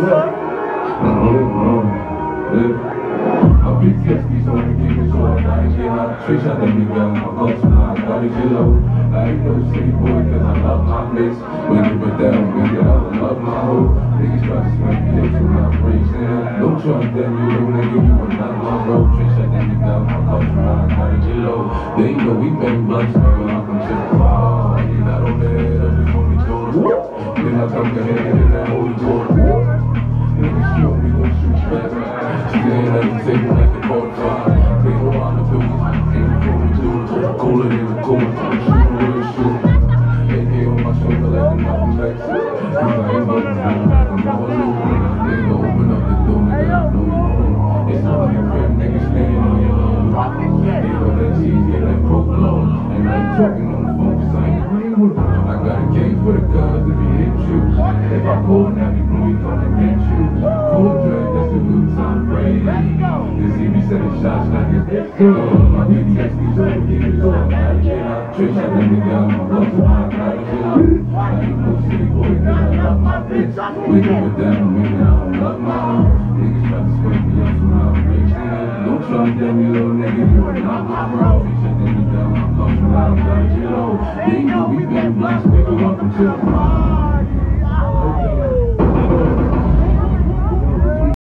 PTSD, so I can keep it short. I ain't get out of tricks, I think we got my culture now. I gotta get low. I ain't no city boy, cause I love my mix. When you put that on me, I love my hoe. Niggas try to swing me up to my breaks. Don't try to tell me, no nigga, you are not my bro. Tricks, I think we got my culture now. I gotta get low. They know we bang blunts, nigga. I come to the bar. You not on that head, I just want me doing. Then I come to head in that holy water. Niggas shoot me, gon' shoot back. Staying at the table like the 45. They know how to do it. Ain't before we do it. Cooler than the cool. Shoot where it shoot. AK on my shoulder like the Malcolm X. Cause I ain't voting for you. I'm never losing. Nigga, open up the door, nigga. I know you home. It's not like crib, nigga, staying on your own. They know that cheese, get that provolone. And I ain't talking on the phone, cause I ain't playing with them. I got a game for the guns if he hit you. If I pull now, he blue, he come and get you. Cool drag, that's a new time Brady. Cause he be setting shots like his dick. My PTSD, so I keep it so I gotta get out. Trish, I think they got my blood, so I gotta get out. I ain't no city boy, cause I love my bitch. Wake up with that, and women, I don't love my own. Niggas try to swing me up to my rich. Don't try to tell me, little nigga, you are not my bro. Trish, I think they got my culture, I gotta get low.